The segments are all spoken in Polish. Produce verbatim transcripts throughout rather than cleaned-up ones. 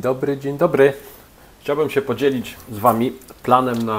dobry, dzień dobry. Chciałbym się podzielić z Wami planem na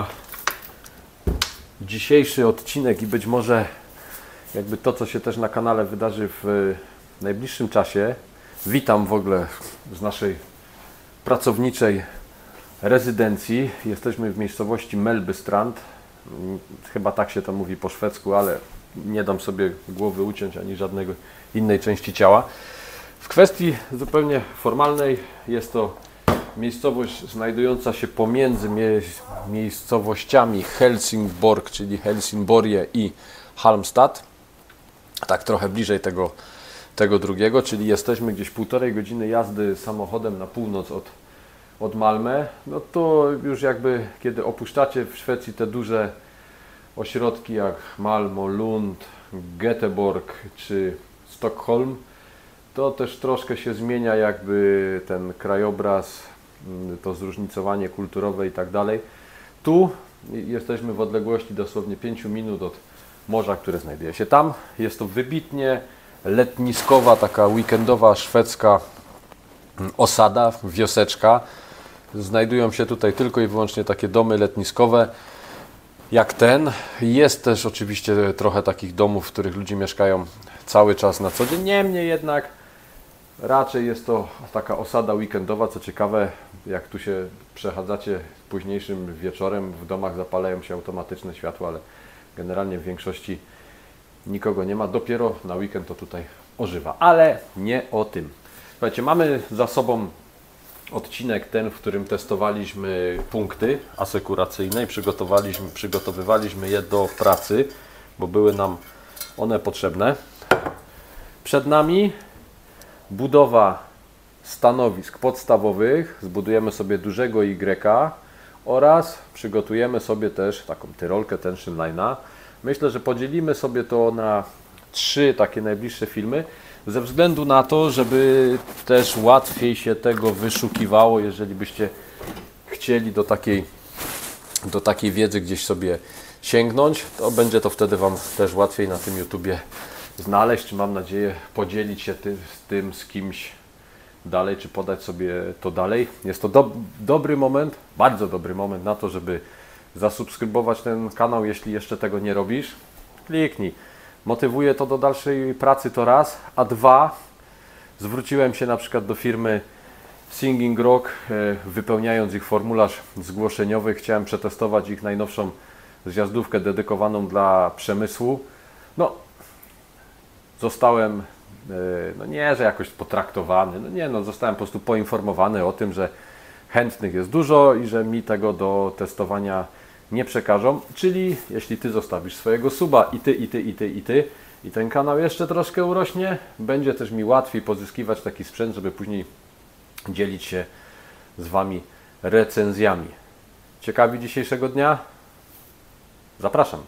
dzisiejszy odcinek i być może jakby to, co się też na kanale wydarzy w najbliższym czasie. Witam w ogóle z naszej pracowniczej rezydencji. Jesteśmy w miejscowości Mellbystrand. Chyba tak się to mówi po szwedzku, ale nie dam sobie głowy uciąć ani żadnej innej części ciała. W kwestii zupełnie formalnej jest to miejscowość znajdująca się pomiędzy mie miejscowościami Helsingborg, czyli Helsingborje i Halmstad. Tak trochę bliżej tego, tego drugiego, czyli jesteśmy gdzieś półtorej godziny jazdy samochodem na północ od, od Malmö. No to już jakby kiedy opuszczacie w Szwecji te duże ośrodki jak Malmö, Lund, Göteborg czy Sztokholm, to też troszkę się zmienia jakby ten krajobraz, to zróżnicowanie kulturowe i tak dalej. Tu jesteśmy w odległości dosłownie pięciu minut od morza, które znajduje się tam. Jest to wybitnie letniskowa, taka weekendowa szwedzka osada, wioseczka. Znajdują się tutaj tylko i wyłącznie takie domy letniskowe jak ten. Jest też oczywiście trochę takich domów, w których ludzie mieszkają cały czas na co dzień. Niemniej jednak raczej jest to taka osada weekendowa. Co ciekawe, jak tu się przechadzacie późniejszym wieczorem, w domach zapalają się automatyczne światła, ale generalnie w większości nikogo nie ma. Dopiero na weekend to tutaj ożywa. Ale nie o tym. Słuchajcie, mamy za sobą odcinek ten, w którym testowaliśmy punkty asekuracyjne i przygotowaliśmy, przygotowywaliśmy je do pracy, bo były nam one potrzebne. Przed nami budowa stanowisk podstawowych. Zbudujemy sobie dużego Y oraz przygotujemy sobie też taką tyrolkę tension line'a. Myślę, że podzielimy sobie to na trzy takie najbliższe filmy, ze względu na to, żeby też łatwiej się tego wyszukiwało, jeżeli byście chcieli do takiej, do takiej wiedzy gdzieś sobie sięgnąć, to będzie to wtedy Wam też łatwiej na tym YouTubie znaleźć. Mam nadzieję podzielić się ty, z tym z kimś dalej, czy podać sobie to dalej. Jest to do, dobry moment, bardzo dobry moment na to, żeby zasubskrybować ten kanał, jeśli jeszcze tego nie robisz. Kliknij. Motywuje to do dalszej pracy, to raz, a dwa, zwróciłem się na przykład do firmy Singing Rock, wypełniając ich formularz zgłoszeniowy. Chciałem przetestować ich najnowszą zjazdówkę dedykowaną dla przemysłu. No, zostałem, no nie, że jakoś potraktowany, no nie, no zostałem po prostu poinformowany o tym, że chętnych jest dużo i że mi tego do testowania nie przekażą, czyli jeśli Ty zostawisz swojego suba i Ty, i Ty, i Ty, i Ty i ten kanał jeszcze troszkę urośnie, będzie też mi łatwiej pozyskiwać taki sprzęt, żeby później dzielić się z Wami recenzjami. Ciekawi dzisiejszego dnia? Zapraszam.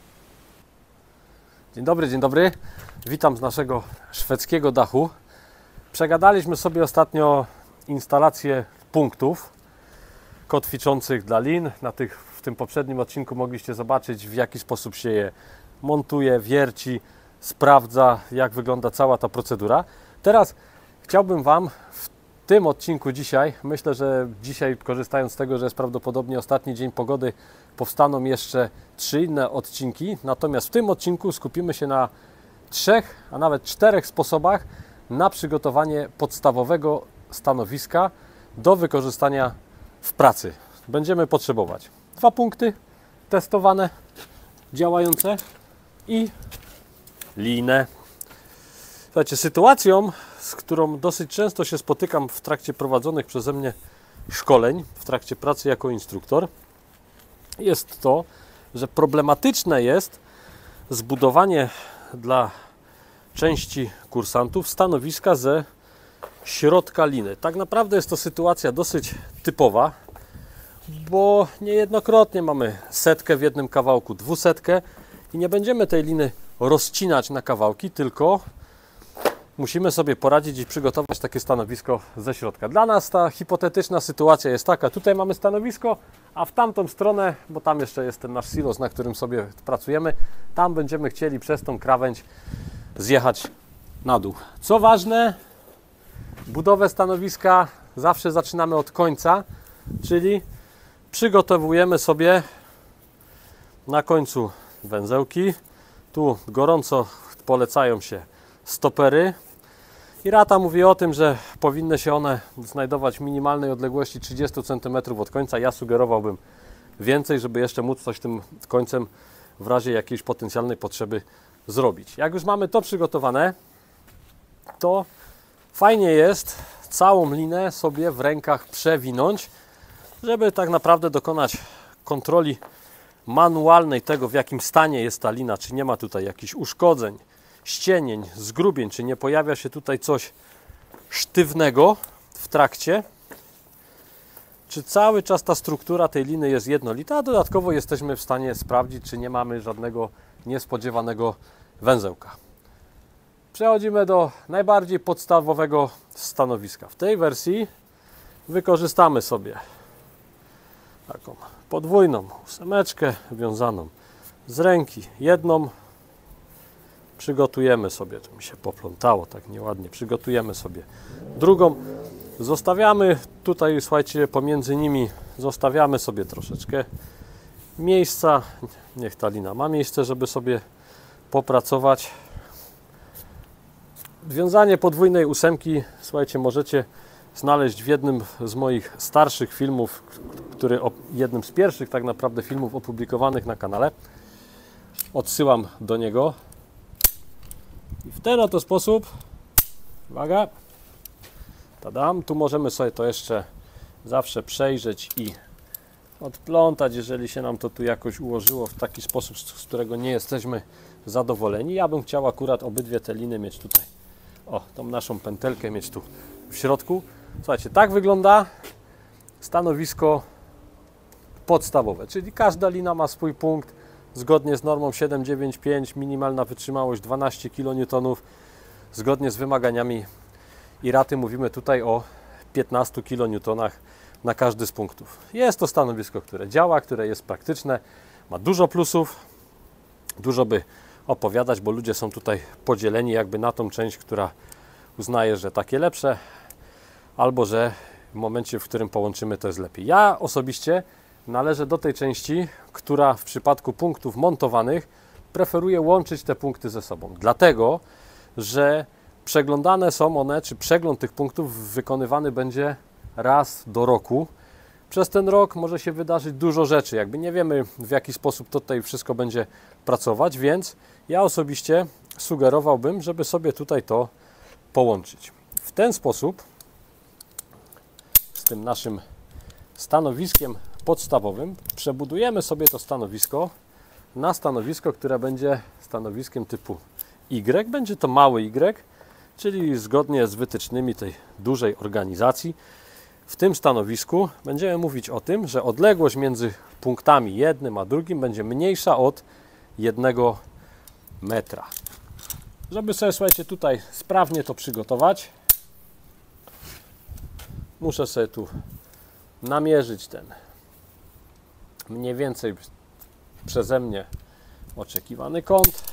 Dzień dobry, dzień dobry. Witam z naszego szwedzkiego dachu. Przegadaliśmy sobie ostatnio instalację punktów kotwiczących dla lin. Na tych, w tym poprzednim odcinku mogliście zobaczyć, w jaki sposób się je montuje, wierci, sprawdza, jak wygląda cała ta procedura. Teraz chciałbym Wam w tym odcinku dzisiaj, myślę, że dzisiaj, korzystając z tego, że jest prawdopodobnie ostatni dzień pogody, powstaną jeszcze trzy inne odcinki. Natomiast w tym odcinku skupimy się na trzech, a nawet czterech sposobach na przygotowanie podstawowego stanowiska do wykorzystania w pracy. Będziemy potrzebować dwa punkty testowane, działające i linę. Słuchajcie, sytuacją, z którą dosyć często się spotykam w trakcie prowadzonych przeze mnie szkoleń, w trakcie pracy jako instruktor, jest to, że problematyczne jest zbudowanie dla części kursantów stanowiska ze środka liny. Tak naprawdę jest to sytuacja dosyć typowa, bo niejednokrotnie mamy setkę w jednym kawałku, dwusetkę i nie będziemy tej liny rozcinać na kawałki, tylko musimy sobie poradzić i przygotować takie stanowisko ze środka. Dla nas ta hipotetyczna sytuacja jest taka, tutaj mamy stanowisko, a w tamtą stronę, bo tam jeszcze jest ten nasz silos, na którym sobie pracujemy, tam będziemy chcieli przez tą krawędź zjechać na dół. Co ważne, budowę stanowiska zawsze zaczynamy od końca, czyli przygotowujemy sobie na końcu węzełki. Tu gorąco polecają się stopery. I rata mówi o tym, że powinny się one znajdować w minimalnej odległości trzydzieści centymetrów od końca. Ja sugerowałbym więcej, żeby jeszcze móc coś tym końcem w razie jakiejś potencjalnej potrzeby zrobić. Jak już mamy to przygotowane, to fajnie jest całą linę sobie w rękach przewinąć, żeby tak naprawdę dokonać kontroli manualnej tego, w jakim stanie jest ta lina, czy nie ma tutaj jakichś uszkodzeń, ścienień, zgrubień, czy nie pojawia się tutaj coś sztywnego w trakcie, czy cały czas ta struktura tej liny jest jednolita, a dodatkowo jesteśmy w stanie sprawdzić, czy nie mamy żadnego niespodziewanego węzełka. Przechodzimy do najbardziej podstawowego stanowiska. W tej wersji wykorzystamy sobie taką podwójną ósemeczkę wiązaną z ręki. Jedną przygotujemy sobie, to mi się poplątało tak nieładnie, przygotujemy sobie drugą. Zostawiamy tutaj, słuchajcie, pomiędzy nimi zostawiamy sobie troszeczkę miejsca. Niech ta lina ma miejsce, żeby sobie popracować. Wiązanie podwójnej ósemki, słuchajcie, możecie znaleźć w jednym z moich starszych filmów, który jednym z pierwszych tak naprawdę filmów opublikowanych na kanale. Odsyłam do niego. I w ten oto sposób, uwaga, tadam, tu możemy sobie to jeszcze zawsze przejrzeć i odplątać, jeżeli się nam to tu jakoś ułożyło w taki sposób, z którego nie jesteśmy zadowoleni. Ja bym chciał akurat obydwie te liny mieć tutaj, o, tą naszą pętelkę mieć tu w środku. Słuchajcie, tak wygląda stanowisko podstawowe, czyli każda lina ma swój punkt zgodnie z normą siedem dziewięć pięć, minimalna wytrzymałość dwanaście kilonewtonów, zgodnie z wymaganiami i raty mówimy tutaj o piętnastu kilonewtonach na każdy z punktów. Jest to stanowisko, które działa, które jest praktyczne, ma dużo plusów, dużo by opowiadać, bo ludzie są tutaj podzieleni jakby na tą część, która uznaje, że takie lepsze, albo że w momencie, w którym połączymy, to jest lepiej. Ja osobiście należę do tej części, która w przypadku punktów montowanych preferuje łączyć te punkty ze sobą. Dlatego, że przeglądane są one, czy przegląd tych punktów wykonywany będzie raz do roku. Przez ten rok może się wydarzyć dużo rzeczy, jakby nie wiemy, w jaki sposób tutaj wszystko będzie pracować, więc ja osobiście sugerowałbym, żeby sobie tutaj to połączyć. W ten sposób z tym naszym stanowiskiem podstawowym przebudujemy sobie to stanowisko na stanowisko, które będzie stanowiskiem typu Y. Będzie to mały Y, czyli zgodnie z wytycznymi tej dużej organizacji. W tym stanowisku będziemy mówić o tym, że odległość między punktami jednym a drugim będzie mniejsza od jednego metra. Żeby sobie, słuchajcie, tutaj sprawnie to przygotować, muszę sobie tu namierzyć ten mniej więcej przeze mnie oczekiwany kąt.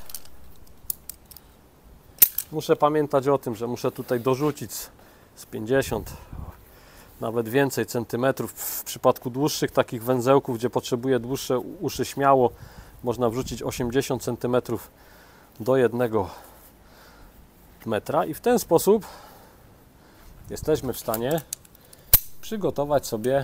Muszę pamiętać o tym, że muszę tutaj dorzucić z pięćdziesiąt, nawet więcej centymetrów. W przypadku dłuższych takich węzełków, gdzie potrzebuję dłuższe uszy, śmiało można wrzucić osiemdziesiąt centymetrów do jednego metra i w ten sposób jesteśmy w stanie przygotować sobie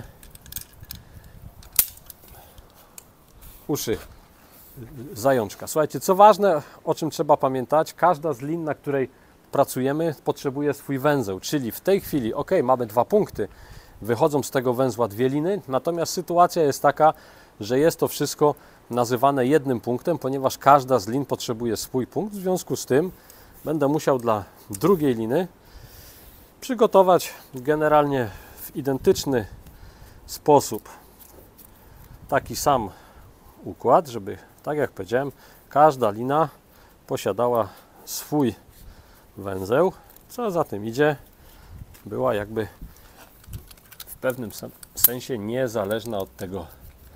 uszy zajączka. Słuchajcie, co ważne, o czym trzeba pamiętać, każda z lin, na której pracujemy, potrzebuje swój węzeł, czyli w tej chwili, ok, mamy dwa punkty, wychodzą z tego węzła dwie liny, natomiast sytuacja jest taka, że jest to wszystko nazywane jednym punktem, ponieważ każda z lin potrzebuje swój punkt, w związku z tym będę musiał dla drugiej liny przygotować generalnie w identyczny sposób taki sam układ, żeby, tak jak powiedziałem, każda lina posiadała swój węzeł, co za tym idzie, była jakby w pewnym sensie niezależna od tego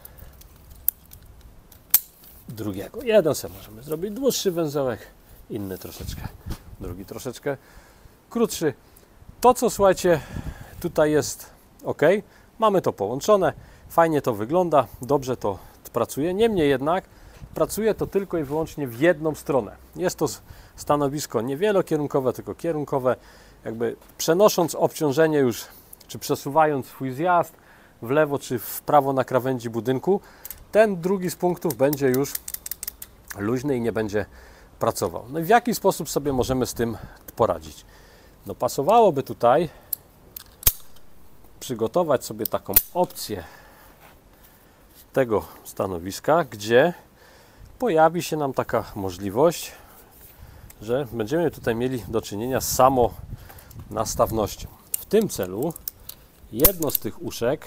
drugiego. Jeden sobie możemy zrobić dłuższy węzełek, inny troszeczkę, drugi troszeczkę krótszy. To, co, słuchajcie, tutaj jest ok, mamy to połączone, fajnie to wygląda, dobrze to pracuje, niemniej jednak pracuje to tylko i wyłącznie w jedną stronę. Jest to stanowisko nie wielokierunkowe, tylko kierunkowe, jakby przenosząc obciążenie już, czy przesuwając swój zjazd w lewo czy w prawo na krawędzi budynku, ten drugi z punktów będzie już luźny i nie będzie pracował. No i w jaki sposób sobie możemy z tym poradzić? No pasowałoby tutaj przygotować sobie taką opcję tego stanowiska, gdzie pojawi się nam taka możliwość, że będziemy tutaj mieli do czynienia z samonastawnością. W tym celu jedno z tych uszek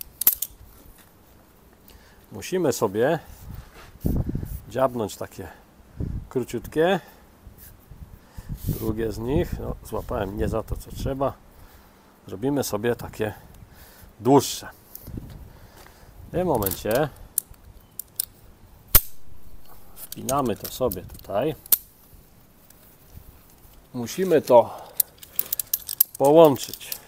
musimy sobie dziabnąć takie króciutkie, drugie z nich, no, złapałem nie za to co trzeba, zrobimy sobie takie dłuższe. W tym momencie wpinamy to sobie tutaj. Musimy to połączyć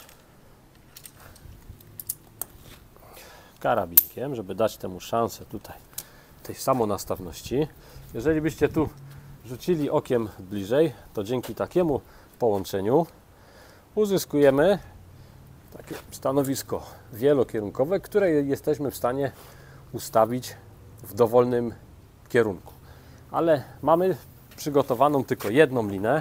karabinkiem, żeby dać temu szansę tutaj tej samonastawności. Jeżeli byście tu rzucili okiem bliżej, to dzięki takiemu połączeniu uzyskujemy takie stanowisko wielokierunkowe, które jesteśmy w stanie ustawić w dowolnym kierunku. Ale mamy przygotowaną tylko jedną linę,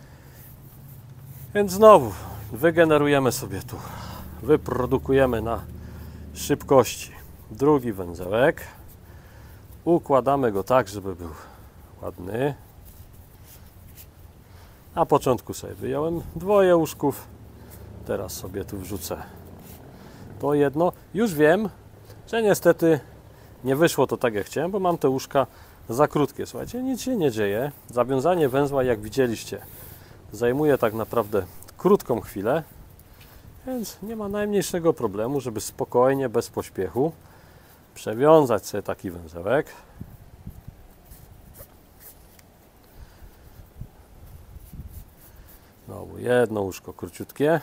więc znowu wygenerujemy sobie tu, wyprodukujemy na szybkości drugi węzełek, układamy go tak, żeby był ładny. Na początku sobie wyjąłem dwoje łóżków, teraz sobie tu wrzucę to jedno. Już wiem, że niestety nie wyszło to tak jak chciałem, bo mam te łóżka za krótkie. Słuchajcie, nic się nie dzieje. Zawiązanie węzła, jak widzieliście, zajmuje tak naprawdę krótką chwilę, więc nie ma najmniejszego problemu, żeby spokojnie, bez pośpiechu przewiązać sobie taki węzełek. Znowu jedno łóżko króciutkie,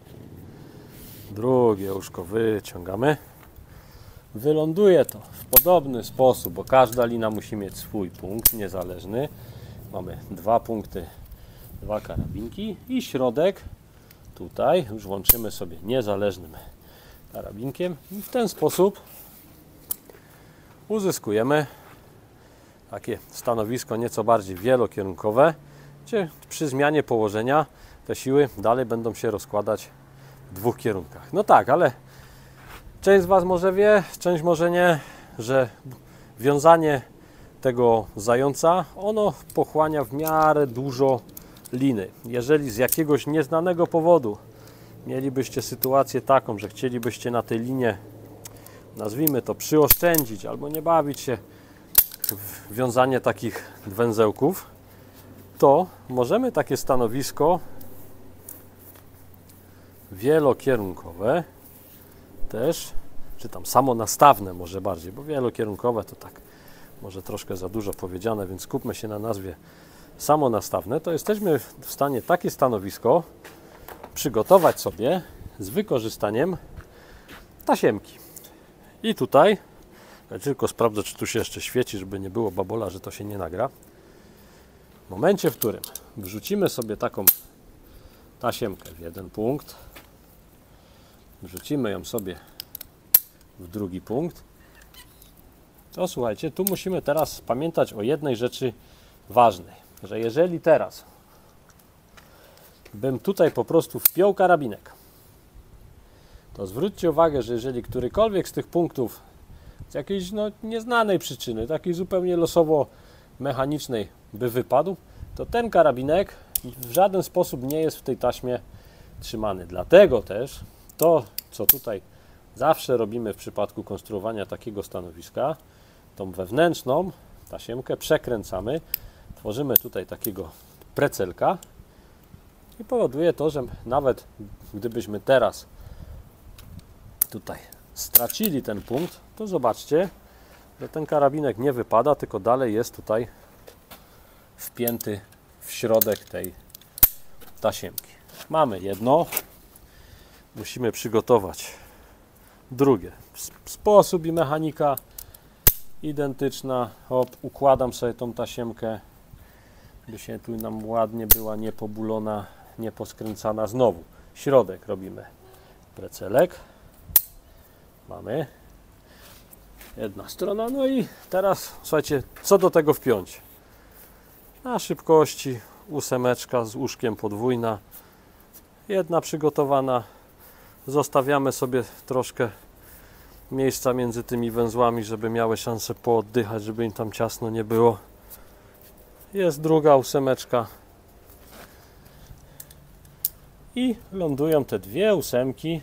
drugie łóżko wyciągamy. Wyląduje to w podobny sposób, bo każda lina musi mieć swój punkt niezależny. Mamy dwa punkty, dwa karabinki i środek tutaj już łączymy sobie niezależnym karabinkiem i w ten sposób uzyskujemy takie stanowisko nieco bardziej wielokierunkowe, gdzie przy zmianie położenia te siły dalej będą się rozkładać w dwóch kierunkach. No tak, ale część z Was może wie, część może nie, że wiązanie tego zająca, ono pochłania w miarę dużo liny. Jeżeli z jakiegoś nieznanego powodu mielibyście sytuację taką, że chcielibyście na tej linie, nazwijmy to, przyoszczędzić albo nie bawić się w wiązanie takich węzełków, to możemy takie stanowisko wielokierunkowe też, czy tam samonastawne może bardziej, bo wielokierunkowe to tak może troszkę za dużo powiedziane, więc skupmy się na nazwie samonastawne, to jesteśmy w stanie takie stanowisko przygotować sobie z wykorzystaniem tasiemki. I tutaj, ja tylko sprawdzę, czy tu się jeszcze świeci, żeby nie było babola, że to się nie nagra. W momencie, w którym wrzucimy sobie taką tasiemkę w jeden punkt, wrzucimy ją sobie w drugi punkt, to słuchajcie, tu musimy teraz pamiętać o jednej rzeczy ważnej, że jeżeli teraz bym tutaj po prostu wpiął karabinek, to zwróćcie uwagę, że jeżeli którykolwiek z tych punktów z jakiejś no, nieznanej przyczyny, takiej zupełnie losowo mechanicznej by wypadł, to ten karabinek w żaden sposób nie jest w tej taśmie trzymany. Dlatego też to, co tutaj zawsze robimy w przypadku konstruowania takiego stanowiska, tą wewnętrzną tasiemkę przekręcamy, tworzymy tutaj takiego precelka i powoduje to, że nawet gdybyśmy teraz tutaj stracili ten punkt, to zobaczcie, że ten karabinek nie wypada, tylko dalej jest tutaj wpięty w środek tej tasiemki. Mamy jedno, musimy przygotować drugie. Sposób i mechanika identyczna. Hop, układam sobie tą tasiemkę, by się tu nam ładnie była niepobulona, nieposkręcana. Znowu środek robimy precelek. Mamy. Jedna strona. No i teraz słuchajcie, co do tego wpiąć? Na szybkości ósemeczka z łóżkiem podwójna. Jedna przygotowana. Zostawiamy sobie troszkę miejsca między tymi węzłami, żeby miały szansę pooddychać, żeby im tam ciasno nie było. Jest druga ósemeczka. I lądują te dwie ósemki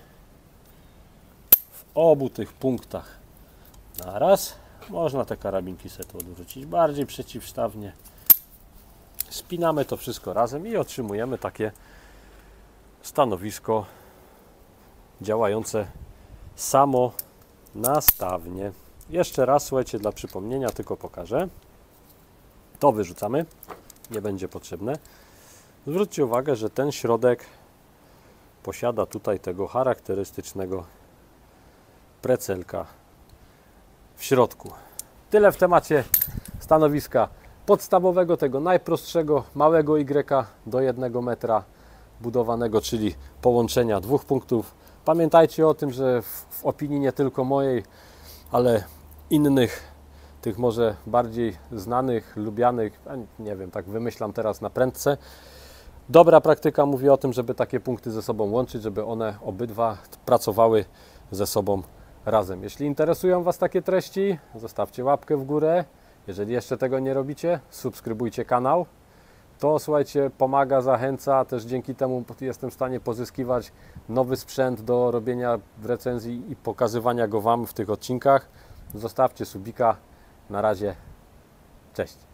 w obu tych punktach naraz. Można te karabinki sobie tu odwrócić bardziej przeciwstawnie. Spinamy to wszystko razem i otrzymujemy takie stanowisko działające samo nastawnie. Jeszcze raz, słuchajcie, dla przypomnienia tylko pokażę. To wyrzucamy, nie będzie potrzebne. Zwróćcie uwagę, że ten środek posiada tutaj tego charakterystycznego precelka w środku. Tyle w temacie stanowiska podstawowego, tego najprostszego, małego Y do jednego metra budowanego, czyli połączenia dwóch punktów. Pamiętajcie o tym, że w, w opinii nie tylko mojej, ale innych, tych może bardziej znanych, lubianych, nie wiem, tak wymyślam teraz na prędce, dobra praktyka mówi o tym, żeby takie punkty ze sobą łączyć, żeby one obydwa pracowały ze sobą razem. Jeśli interesują Was takie treści, zostawcie łapkę w górę. Jeżeli jeszcze tego nie robicie, subskrybujcie kanał. To, słuchajcie, pomaga, zachęca, też dzięki temu jestem w stanie pozyskiwać nowy sprzęt do robienia recenzji i pokazywania go Wam w tych odcinkach. Zostawcie subika. Na razie, cześć.